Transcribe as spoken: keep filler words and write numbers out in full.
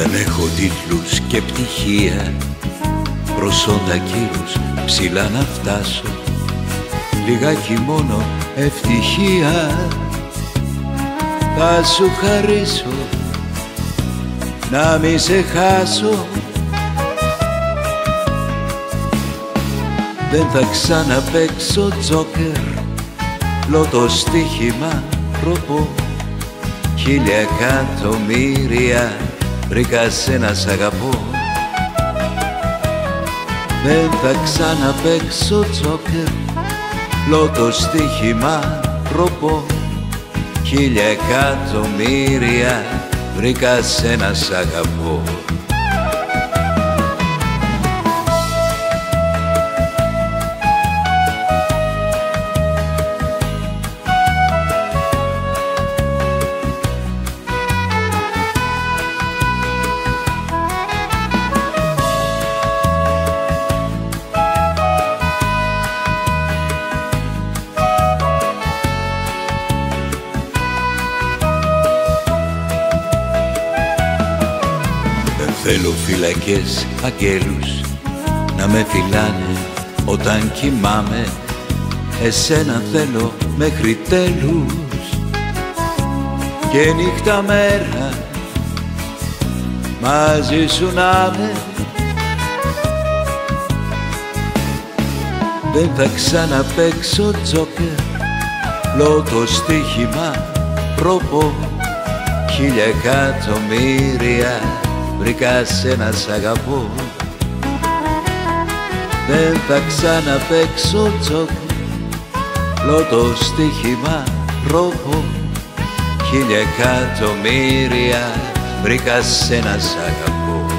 Δεν έχω τίτλους και πτυχία, προσόντα κύρους ψηλά να φτάσω, λιγάκι μόνο ευτυχία θα σου χαρίσω, να μη σε χάσω. Δεν θα ξαναπαίξω τζόκερ, λότο στοίχημα προπώ, χίλια εκατομμύρια βρήκα σένα σ' αγαπώ. Δεν θα ξαναπαίξω τζόκερ, λότο στοίχημα προπώ, χίλια εκατομμύρια βρήκα σένα σ' αγαπώ. Θέλω φυλακές αγγέλους να με φυλάνε όταν κοιμάμαι, εσένα θέλω μέχρι τέλους και νύχτα μέρα μαζί σου να με. Δεν θα ξαναπαίξω τζόκερ, λότο στοίχημα προπώ, χίλια εκατομμύρια βρήκα σένα σ' αγαπώ. Δεν θα ξαναπαίξω τζόκερ, λότο στοίχημα προπώ, χίλια εκατομμύρια βρήκα σένα σ' αγαπώ.